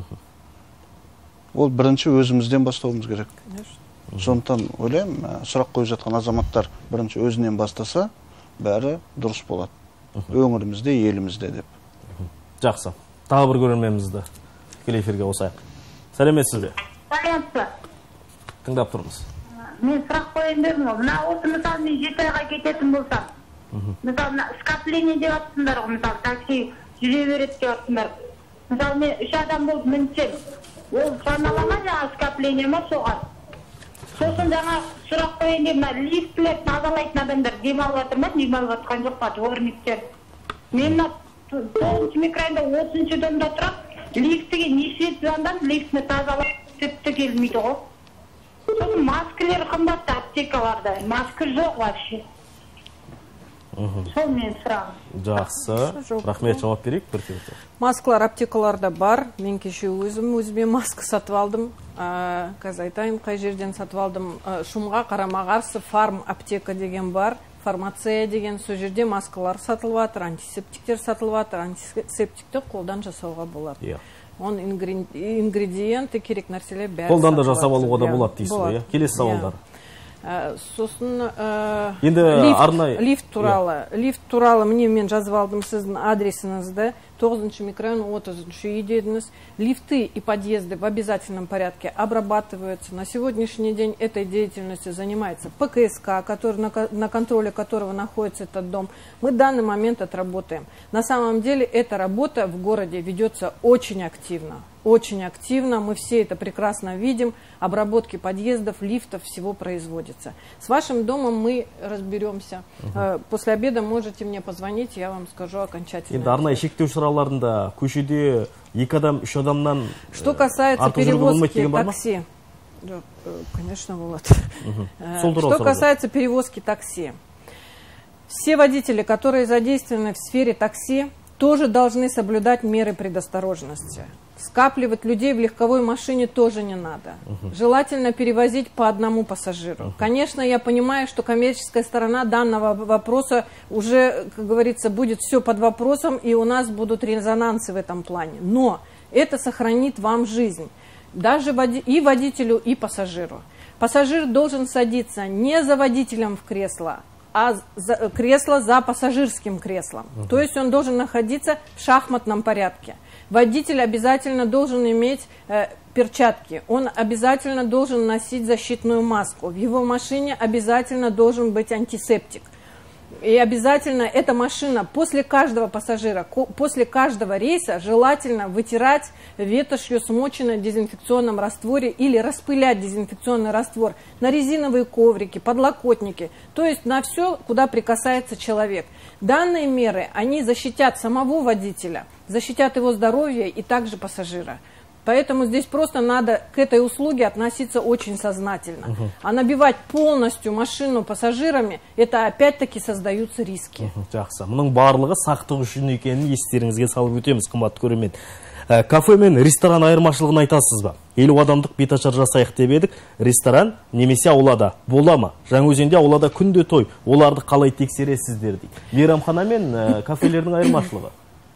Ол бірінші өзімізден бастауымыз керек. Сондықтан ойлаймын, сұрақ қойып жатқан азаматтар бірінші өзінен бастаса, бәрі дұрыс болады. Өңірімізде, елімізде деп. Жақсы. Тағы бір көрерменімізді тікелей эфирге қосайық. Сәлеметсіз бе? Сәлеметсіз. Тыңдап тұрмыз. Мен сұрақ қойын дедім ғой. Мына осы мысалы мен жеті айға кететін болсам, мысалы скопление деп жатсыңдар ғой, мысалы такси жүре береді деп жатсыңдар. Мысалы мен үш адам болып мінсем, ол санала ма жаңа скопление ма соған? Сосын жаңа сұрақ қойын деп, мына лифтілер тазалайтын адамдар демалып жатыр ма, демалып жатқан жоқ па, дворниктер. Мен тоғызыншы микрорайонда отызыншы домда тұрам, лифтіге неше звондап, лифтіні тазалап тіпті келмейді ғой. Сосын маскалар қымбатты аптекаларда, маска жоқ вообще. Сол мен сұрағым. Жақсы. Рахмет, жауап берейік бір сөзді. Маскалар аптекаларда бар. Мен кеше өзім өзіме маска сатып алдым. Қазір айтайын, қай жерден сатып алдым. Шумға қарама қарсы фарм аптека деген бар. Фармация деген, сол жерде маскалар сатылып жатыр, антисептиктер сатылып жатыр. Антисептикті қолдан жасауға болады. Он ингредиенті керек нәрселер бәрі. Қолдан да жасап алуға да болады дейсіз ғой. Келесі сауалдар. Сосын арнайы лифт туралы. Лифт туралы міне мен жазып алдым сіздің адресіңізді. тоғызыншы микрорайон, отызыншы үй дедіңіз. Лифты и подъезды в обязательном порядке обрабатываются. На сегодняшний день этой деятельностью занимается ПКСК, который, на, на контроле которого находится этот дом. Мы в данный момент отработаем. На самом деле эта работа в городе ведется очень активно. Очень активно, мы все это прекрасно видим, обработки подъездов, лифтов, всего производится. С вашим домом мы разберемся. Угу. После обеда можете мне позвонить, я вам скажу окончательно. Енді арнайы шектеу шараларында көшеде екі адам, үш адамнан Что касается перевозки такси, да, конечно, вот. Угу. Что касается перевозки такси, все водители, которые задействованы в сфере такси, тоже должны соблюдать меры предосторожности. Скапливать людей в легковой машине тоже не надо. Uh-huh. Желательно перевозить по одному пассажиру. Uh-huh. Конечно, я понимаю, что коммерческая сторона данного вопроса уже, как говорится, будет все под вопросом, и у нас будут резонансы в этом плане. Но это сохранит вам жизнь. Даже води- и водителю, и пассажиру. Пассажир должен садиться не за водителем в кресло, а за, кресло за пассажирским креслом. Uh-huh. То есть он должен находиться в шахматном порядке. Водитель обязательно должен иметь э, перчатки, он обязательно должен носить защитную маску, в его машине обязательно должен быть антисептик. И обязательно эта машина после каждого пассажира, после каждого рейса желательно вытирать ветошью, смоченной в дезинфекционном растворе, или распылять дезинфекционный раствор на резиновые коврики, подлокотники, то есть на все, куда прикасается человек. Данные меры, они защитят самого водителя, защитят его здоровье и также пассажира. Поэтому здесь просто надо к этой услуге относиться очень сознательно. Угу. А набивать полностью машину пассажирами, это опять-таки создаются риски. Жақсы. Мұның барлығы сақтық үшін екенін естеріңізге салып өтеміз, қымбатты көрермен. Кафе мен ресторан айырмашылығын айтасыз ба? елу адамдық беташар жасайық деп едік. Ресторан немесе аулада бола ма? Жаңаөзенде аулада күнде той. Оларды қалай тексересіздер дейді. Мейрамхана мен кафелердің айырмашылығы.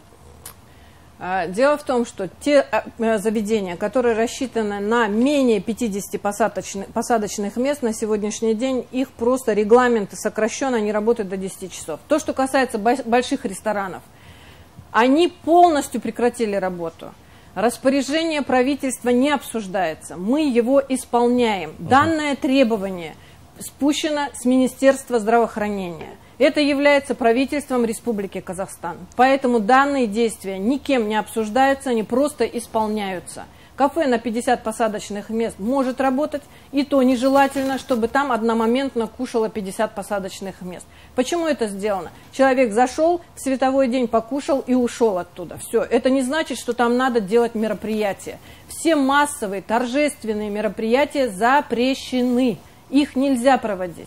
Дело в том, что те заведения, которые рассчитаны на менее пятидесяти посадочных, посадочных мест на сегодняшний день, их просто регламенты сокращены, они работают до десяти часов. То, что касается больших ресторанов, они полностью прекратили работу. Распоряжение правительства не обсуждается. Мы его исполняем. Данное требование спущено с Министерства здравоохранения. Это является правительством Республики Казахстан. Поэтому данные действия никем не обсуждаются, они просто исполняются. Кафе на пятьдесят посадочных мест может работать, и то нежелательно, чтобы там одномоментно кушало пятьдесят посадочных мест. Почему это сделано? Человек зашел, в световой день покушал и ушел оттуда. Все. Это не значит, что там надо делать мероприятия. Все массовые торжественные мероприятия запрещены. Их нельзя проводить.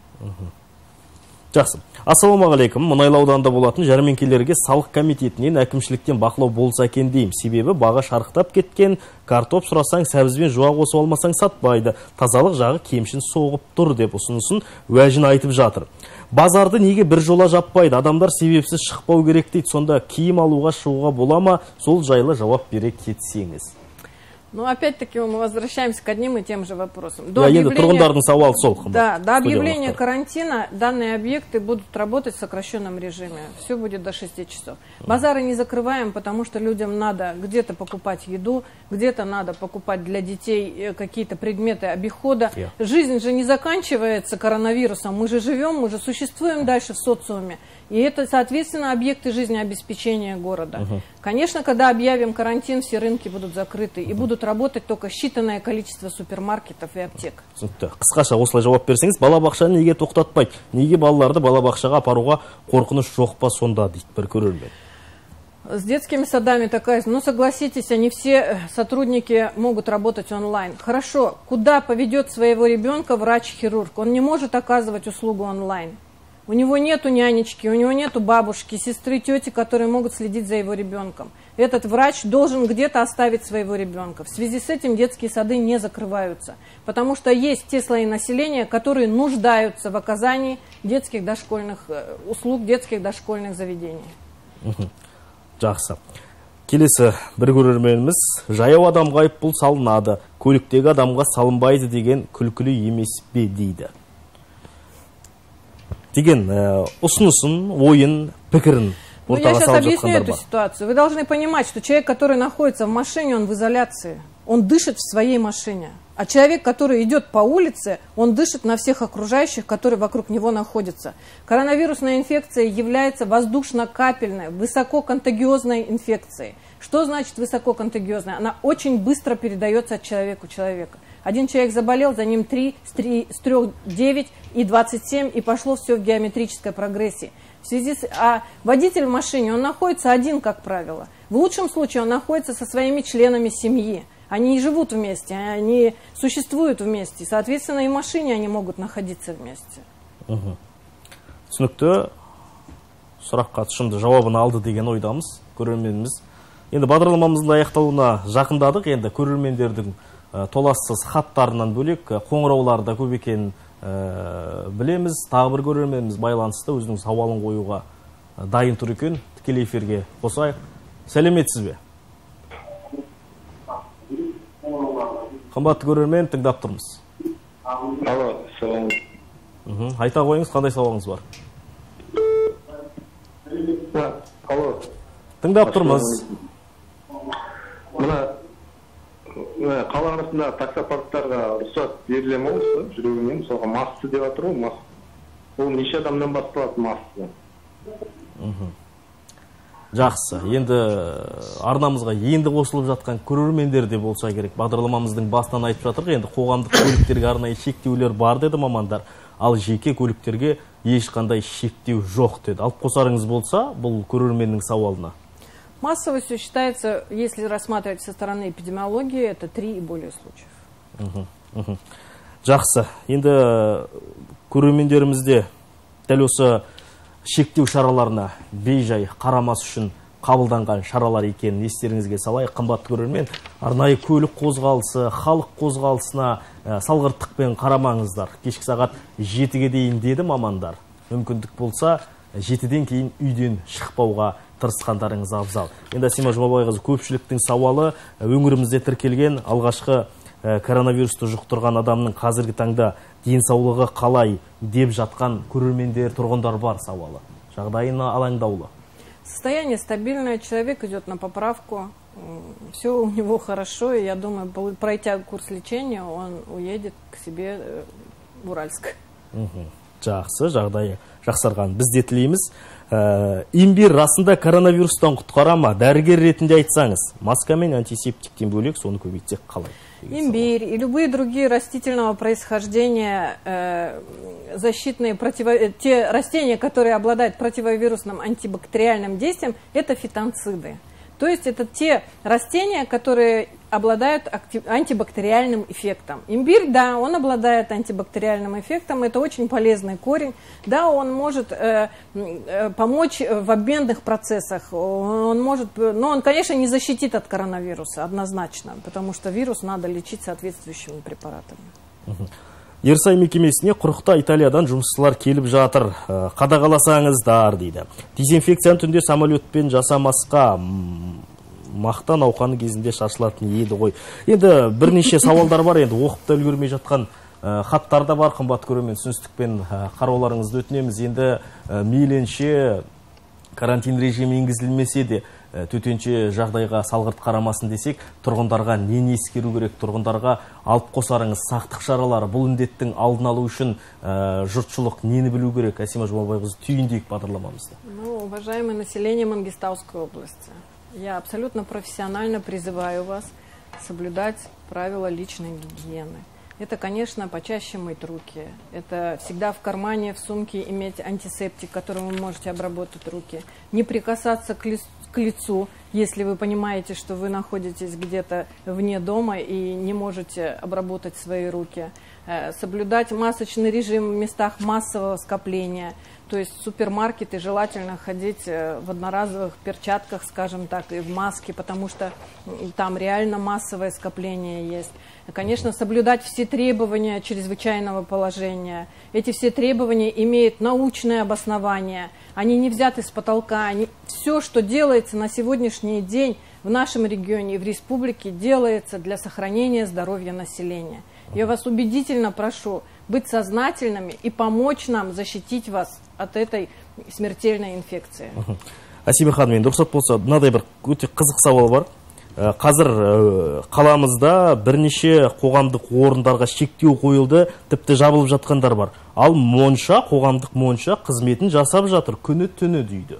Жақсы. Ассалаумағалейкум. Мұнайлы ауданында болатын жәрмеңкелерге салық комитетінен әкімшіліктен бақылау болса екен деймін. Себебі баға шарықтап кеткен, картоп сұрасаң сәбізбен жуа қосып алмасаң сатпайды. Тазалық жағы кемшін соғып тұр деп ұсынысын уәжін айтып жатыр. Базарды неге бір жола жаппайды? Адамдар себепсіз шықпау керек дейді. Сонда киім алуға шығуға бола ма? Сол жайлы жауап бере кетсеңіз. Но опять-таки мы возвращаемся к одним и тем же вопросам. До Я объявления, сауал, да, до объявления карантина данные объекты будут работать в сокращенном режиме. Все будет до шести часов. Базары не закрываем, потому что людям надо где-то покупать еду, где-то надо покупать для детей какие-то предметы обихода. Yeah. Жизнь же не заканчивается коронавирусом. Мы же живем, мы же существуем дальше в социуме. И это, соответственно, объекты жизнеобеспечения города. Uh-huh. Конечно, когда объявим карантин, все рынки будут закрыты и uh-huh. будут работать только считанное количество супермаркетов и аптек. Қысқаша осылай жауап берсеңіз, балабақшаны неге тоқтатпайды? Неге балаларды балабақшаға апаруға қорқыныш жоқ па сонда дейді бір көрермен. С детскими садами такая, ну согласитесь, они все сотрудники могут работать онлайн. Хорошо, куда поведет своего ребенка врач-хирург? Он не может оказывать услугу онлайн. У него нету нянечки, у него нету бабушки, сестры, тети, которые могут следить за его ребенком. Этот врач должен где-то оставить своего ребенка. В связи с этим детские сады не закрываются, потому что есть те слои населения, которые нуждаются в оказании детских дошкольных услуг, детских дошкольных заведений. Жақсы. Келесі бір көрерменіміз, жаяу адамға айыппұл салынады, көліктегі адамға салынбайды деген күлкілі емес пе дейді. Деген ұсынысын, ойын, пікірін ортаға салып жатқандар бар. Я сейчас объясню эту ситуацию. Вы должны понимать, что человек, который находится в машине, он в изоляции. Он дышит в своей машине. А человек, который идет по улице, он дышит на всех окружающих, которые вокруг него находятся. Коронавирусная инфекция является воздушно-капельной, высококонтагиозной инфекцией. Что значит высококонтагиозная? Она очень быстро передается от человека к человеку. Один человек заболел, за ним три, с трех девять и двадцать семь, и пошло все в геометрической прогрессии. В связи с, а водитель в машине, он находится один, как правило. В лучшем случае он находится со своими членами семьи. Они не живут вместе, они существуют вместе. Соответственно, и в машине они могут находиться вместе. Түсінікті сұраққа тұшымды жауабын алды деген ойдамыз, көрерменіміз. Енді бағдарламамыздың аяқталуына жақындадық. Енді көрермендердің толассыз хаттарынан бөлек қоңырауларда көп екенін білеміз. Тағы бір көрерменіміз байланысты өзінің сауалын қоюға дайын тұр екен. Тікелей эфирге қосайық. Сәлеметсіз бе? Қымбатты көрермен, тыңдап тұрмыз. Алло, салам. Айта қойыңыз, қандай сауалыңыз бар? Алло. Тыңдап тұрмыз. Мына қала арасында таксопарктарға рұқсат беріле ме осы жүрегінен, мысалға масты деп жатыр ғой, масты. Ол неше адамнан басталады масты? Жақсы. Енді арнамызға енді қосылып жатқан көрермендер де болса керек. Бағдарламамыздың басынан айтып жатыр, енді қоғамдық көліктерге арнайы шектеулер бар деді мамандар, ал жеке көліктерге ешқандай шектеу жоқ деді. Алып қосарыңыз болса, бұл көрерменнің сауалына. Массовостью считается, если рассматривать со стороны эпидемиологии, это три и более случаев. Жақсы. Енді көрермендерімізде дәл осы шектеу шараларына бейжай қарамас үшін қабылданған шаралар екенін естеріңізге салайық. Қымбатты көрермен, арнайы көлік қозғалысы, халық қозғалысына салғырттықпен қарамаңыздар. Кешкі сағат жетіге дейін деді мамандар. Мүмкіндік болса, жетіден кейін үйден шықпауға тырысқандарыңыз абзал. Енді Асима Жұмабайқызы, көпшіліктің сауалы өңірімізде тіркелген алғашқы коронавирусты жұқтырған адамның қазіргі таңда денсаулығы қалай деп жатқан көрермендер, тұрғындар бар сауалы. Жағдайына алаңдаулы. Состояние стабильное, человек идет на поправку, все у него хорошо, и я думаю, пройдя курс лечения, он уедет к себе в Уральск. Жақсы, жағдайы жақсарған. Біз де тілейміз. Имбир расында коронавирустан құтқара ма? Дәрігер ретінде айтсаңыз, маска мен антисептиктен бөлек соны көбейтсек қалай? Имбирь и любые другие растительного происхождения э, защитные противо... те растения, которые обладают противовирусным антибактериальным действием, это фитонциды. То есть это те растения, которые обладают актив... антибактериальным эффектом. Имбирь, да, он обладает антибактериальным эффектом, это очень полезный корень. Да, он может э, э, помочь в обменных процессах, он может, но он, конечно, не защитит от коронавируса однозначно, потому что вирус надо лечить соответствующими препаратами. Ерсай мекемесіне құрықта Италиядан жұмысшылар келіп жатыр. Қадағаласаңыздар дейді. Дезинфекцияны түнде самолетпен жасамасқа мақта науқаны кезінде шашылатын еді ғой. Енді бірнеше сауалдар бар, енді оқып та үлгермей жатқан хаттар да бар. Қымбат көрермен, түсіністікпен қарауларыңызды өтінеміз. Енді мейлінше карантин режимі енгізілмесе де төтенше жағдайға салғырт қарамасын десек, тұрғындарға нені ескеру керек, тұрғындарға алып қосарыңыз сақтық шаралары, бұл індеттің алдын алу үшін жұртшылық нені білу керек? Асима Жұмабайқызы, түйіндейік бағдарламамызды. Ну, уважаемое население Мангистауской области, я абсолютно профессионально призываю вас соблюдать правила личной гигиены. Это, конечно, почаще мыть руки. Это всегда в кармане, в сумке иметь антисептик, которым вы можете обработать руки. Не прикасаться к, ли, к лицу, если вы понимаете, что вы находитесь где-то вне дома и не можете обработать свои руки. Соблюдать масочный режим в местах массового скопления. То есть в супермаркеты желательно ходить в одноразовых перчатках, скажем так, и в маске, потому что там реально массовое скопление есть. Конечно, соблюдать все требования чрезвычайного положения. Эти все требования имеют научное обоснование. Они не взяты с потолка. Они... Все, что делается на сегодняшний день в нашем регионе и в республике, делается для сохранения здоровья населения. Я вас убедительно прошу быть сознательными и помочь нам защитить вас от этой смертельной инфекции. Асима ханым, енді рұқсат болса, мынадай бір өте қызық сауал бар. Қазір қаламызда бірнеше қоғамдық орындарға шектеу қойылды, тіпті жабылып жатқандар бар. Ал монша, қоғамдық монша қызметін жасап жатыр, күні түні дейді.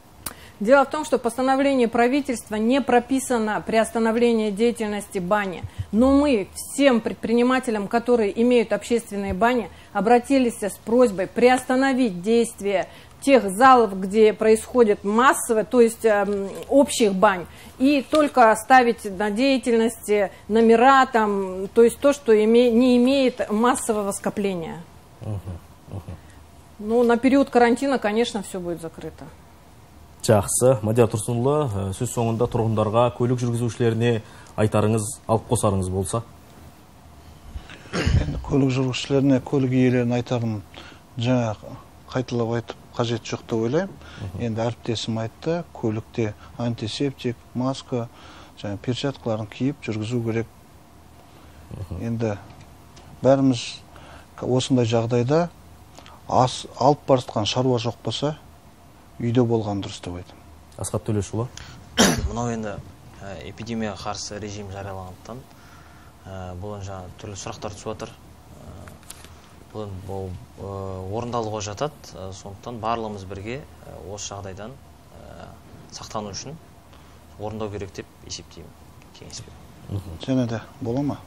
Дело в том, что постановление правительства не прописано приостановление деятельности бани. Но мы всем предпринимателям, которые имеют общественные бани, обратились с просьбой приостановить действие тех залов, где происходит массовое, то есть э, общих бань, и только оставить на деятельности номера, там, то есть то, что име, не имеет массового скопления. Uh-huh, uh-huh. Ну, на период карантина, конечно, все будет закрыто. Жақсы, Мадияр Тұрсынұлы, сөз соңында тұрғындарға, көлік жүргізушілеріне айтарыңыз, алып қосарыңыз болса? Көлік жүргізушілеріне, көлік иелеріне айтарым, жаңа қайталап айтып қажет жоқ деп ойлаймын. Енді әріптесім айтты, көлікте антисептик, маска, жаңа перчаткаларын киіп жүргізу керек. Енді бәріміз осындай жағдайда алып бара жатқан шаруа жоқ болса, үйде болған дұрыс деп айтам. Асхат Төлешұлы. Мынау енді эпидемияға қарсы режим жарияланғандықтан бұл жаңа түрлі сұрақтар түсіп жатыр. Бұл орындалуға жатады, сондықтан барлығымыз бірге осы жағдайдан сақтану үшін орындау керек деп есептеймін. Кеңес беремін. Және де бола ма?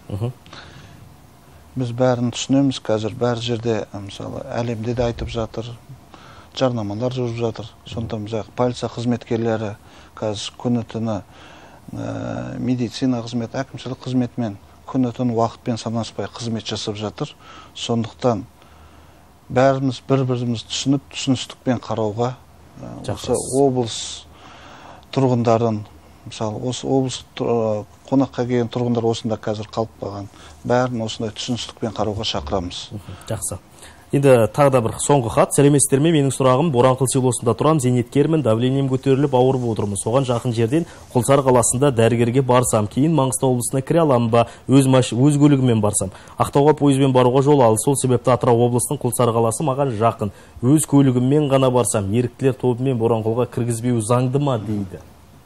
Біз бәрін түсінеміз, қазір бәр жерде, мысалы, әлемде де айтып жатыр. жарнамалар жүріп жатыр. Сондықтан біз полиция қызметкерлері қазір күні түні медицина қызмет, әкімшілік қызметмен күні түні уақытпен санаспай қызмет жасап жатыр. Сондықтан бәріміз бір-біріміз түсініп, түсіністікпен қарауға, осы облыс тұрғындарын, мысалы, осы облыс қонаққа келген тұрғындар осында қазір қалып қалған, бәрін осындай түсіністікпен қарауға шақырамыз. Жақсы. Енді тағы да бір соңғы хат. Сәлеметсіздер ме? Менің сұрағым, Боранқыл селосында тұрам, зейнеткермін, давлением көтеріліп ауырып отырмын. Соған жақын жерден Құлсары қаласында дәрігерге барсам, кейін Маңғыстау облысына кіре аламын ба, өз маш... өз көлігіммен барсам. Ақтауға пойызбен баруға жол алды. Сол себепті Атырау облысының Құлсары қаласы маған жақын. Өз көлігіммен ғана барсам, еріктілер тобымен Боранқылға кіргізбеу заңды ма дейді.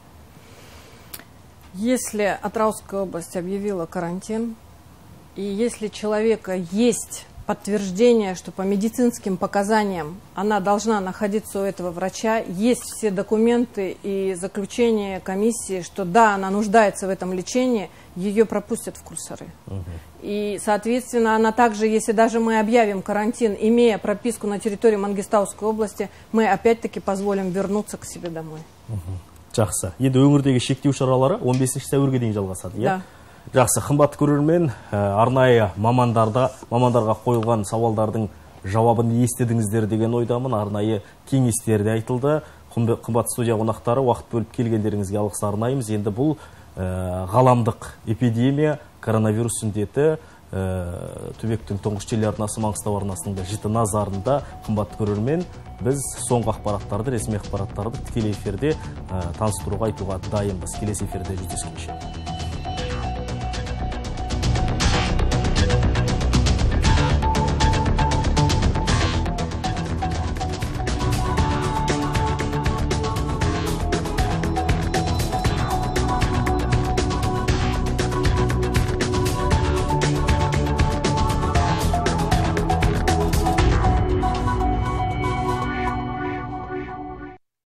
Если Атырауская область объявила карантин, и если человека есть подтверждение, что по медицинским показаниям она должна находиться у этого врача, есть все документы и заключение комиссии, что да, она нуждается в этом лечении, ее пропустят в Курсары. Угу. И, соответственно, она также, если даже мы объявим карантин, имея прописку на территории Мангистауской области, мы опять-таки позволим вернуться к себе домой. Угу. Жақсы. Енді өңірдегі шектеу шаралары он бесінші сәуірге дейін жалғасады, иә? Да. Жақсы, қымбатты көрермен, арнайы мамандарда, мамандарға қойылған сауалдардың жауабын естідіңіздер деген ойдамын. Арнайы кеңестерде айтылды. Қымбатты студия қонақтары, уақыт бөліп келгендеріңізге алғыс арнаймыз. Енді бұл ғаламдық эпидемия, коронавирус індеті Түбектің тұңғыш телеарнасы Маңғыстау арнасының да жіті назарында. Қымбатты көрермен, біз соңғы ақпараттарды, ресми ақпараттарды тікелей эфирде таныстыруға айтуға дайынбыз. Келесі эфирде жүздескенше.